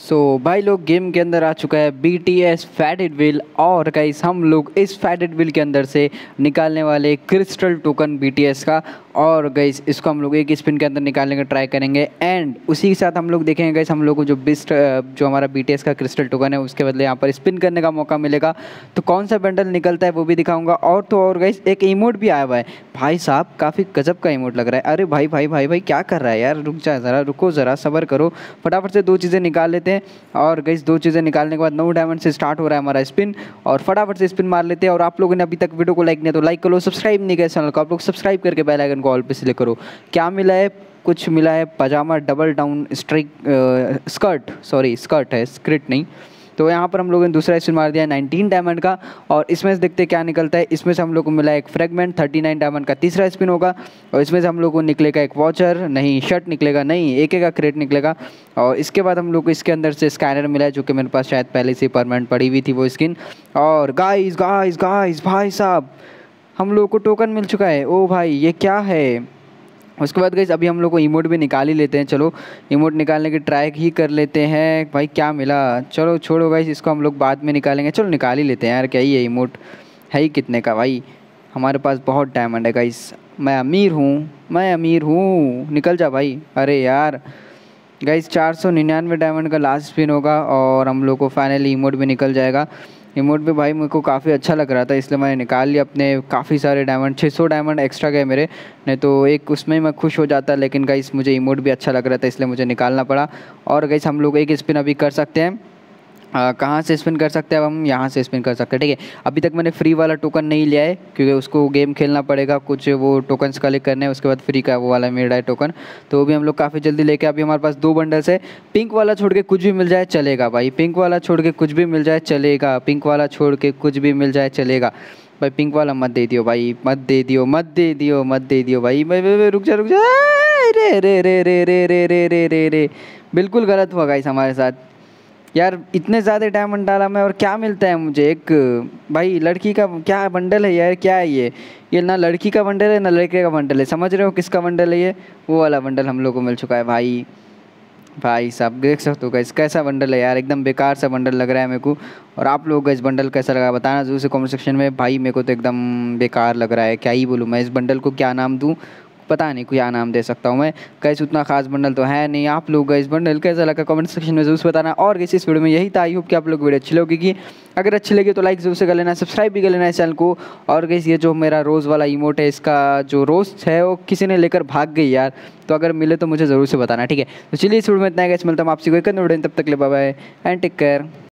भाई लोग गेम के अंदर आ चुका है BTS फैटेड व्हील। और गाइस हम लोग इस फैटेड व्हील के अंदर से निकालने वाले क्रिस्टल टोकन BTS का। और गाइस इसको हम लोग एक स्पिन के अंदर निकालने का ट्राई करेंगे एंड उसी के साथ हम लोग देखेंगे गाइस हम लोग को जो हमारा BTS का क्रिस्टल टोकन है उसके बदले यहाँ पर स्पिन करने का मौका मिलेगा। तो कौन सा बंडल निकलता है वो भी दिखाऊंगा। और तो और गाइस एक इमोट भी आया हुआ है भाई साहब, काफ़ी गजब का इमोट लग रहा है। अरे भाई भाई भाई भाई क्या कर रहा है यार, रुक जा ज़रा, रुको ज़रा, सब्र करो। फटाफट से दो चीज़ें निकाल लेते हैं। और गाइस दो चीज़ें निकालने के बाद 9 डायमंड से स्टार्ट हो रहा है हमारा स्पिन। और फटाफट से स्पिन मार लेते हैं। और आप लोगों ने अभी तक वीडियो को लाइक नहीं तो लाइक करो, सब्सक्राइब नहीं किया चैनल को आप लोग सब्सक्राइब करके बेल आइकन को ऑल पे सिलेक्ट करो। क्या मिला है, कुछ मिला है पजामा डबल डाउन स्ट्राइक स्कर्ट है, स्क्रिट नहीं। तो यहाँ पर हम लोगों ने दूसरा स्पिन मार दिया 19 डायमंड का। और इसमें से देखते क्या निकलता है। इसमें से हम लोग को मिला एक फ्रेगमेंट 39 डायमंड का तीसरा स्पिन होगा। और इसमें से हम लोग को निकलेगा एक वॉचर, नहीं शर्ट निकलेगा, नहीं एक का क्रेट निकलेगा। और इसके बाद हम लोग को इसके अंदर से स्कैनर मिला है जो कि मेरे पास शायद पहले से परमानेंट पड़ी हुई थी वो स्किन। और गाइस गाइस गाइस भाई साहब हम लोग को टोकन मिल चुका है। ओ भाई ये क्या है। उसके बाद गाइस अभी हम लोग को इमोट भी निकाल ही लेते हैं। चलो इमोट निकालने की ट्राई ही कर लेते हैं। भाई क्या मिला, चलो छोड़ो गाइस, इसको हम लोग बाद में निकालेंगे। चलो निकाल ही लेते हैं यार, क्या ही है इमोट, है ही कितने का भाई, हमारे पास बहुत डायमंड है गाइस, मैं अमीर हूँ, मैं अमीर हूँ, निकल जा भाई। अरे यार गाइस 499 डायमंड का लास्ट स्पिन होगा और हम लोग को फाइनली इमोट भी निकल जाएगा। इमोट भी भाई मेरे को काफ़ी अच्छा लग रहा था इसलिए मैंने निकाल लिया अपने काफ़ी सारे डायमंड, 600 डायमंड एक्स्ट्रा गए मेरे, नहीं तो एक उसमें ही मैं खुश हो जाता। लेकिन गाइस मुझे इमोट भी अच्छा लग रहा था इसलिए मुझे निकालना पड़ा। और गाइस हम लोग एक स्पिन अभी कर सकते हैं। कहाँ से स्पिन कर सकते हैं, अब हम यहाँ से स्पिन कर सकते हैं। ठीक है, अभी तक मैंने फ्री वाला टोकन नहीं लिया है क्योंकि उसको गेम खेलना पड़ेगा, कुछ वो टोकन्स कलेक्ट करने हैं, उसके बाद फ्री का वो वाला मिल है टोकन। तो वो भी हम लोग काफ़ी जल्दी लेके, अभी हमारे पास 2 बंडल्स है। पिंक वाला छोड़ के कुछ भी मिल जाए चलेगा भाई, पिंक वाला छोड़ के कुछ भी मिल जाए चलेगा, पिंक वाला छोड़ के कुछ भी मिल जाए चलेगा भाई। पिंक वाला मत दे दियो भाई, मत दे दियो, मत दे दियो, मत दे दियो भाई। भाई रुक जा रुक जा, रे रे रे रे रे रे रे रे रे रे, बिल्कुल गलत हुआ गाइस हमारे साथ यार। इतने ज़्यादा डायमंड डाला मैं और क्या मिलता है मुझे, एक भाई लड़की का क्या बंडल है यार, क्या है ये ना लड़की का बंडल है ना लड़के का बंडल है, समझ रहे हो किसका बंडल है ये, वो वाला बंडल हम लोग को मिल चुका है भाई। भाई साहब देख सकते हो गाइस कैसा बंडल है यार, एकदम बेकार सा बंडल लग रहा है मेरे को। और आप लोग इस बंडल कैसा लगा बताना जरूर से कमेंट सेक्शन में। भाई मेरे को तो एकदम बेकार लग रहा है, क्या ही बोलूँ मैं, इस बंडल को क्या नाम दूँ, पता नहीं क्या नाम दे सकता हूँ मैं। गाइस उतना खास बंडल तो है नहीं। आप लोग गाइस बंडल कैसा लगा कमेंट सेक्शन में जरूर से बताना। और गाइस इस वीडियो में यही था, आई होप कि आप लोग वीडियो अच्छी लगेगी। अगर अच्छी लगी तो लाइक जरूर से कर लेना, सब्सक्राइब भी कर लेना इस चैनल को। और गाइस ये जो मेरा रोज़ वाला इमोट है, इसका जो रोज़ है वो किसी ने लेकर भाग गई यार, तो अगर मिले तो मुझे ज़रूर से बताना। ठीक है, तो चलिए इस वीडियो में इतना है गाइस, मिलता हूँ आपसे कोई वीडियो, तब तक ले bye bye and take care.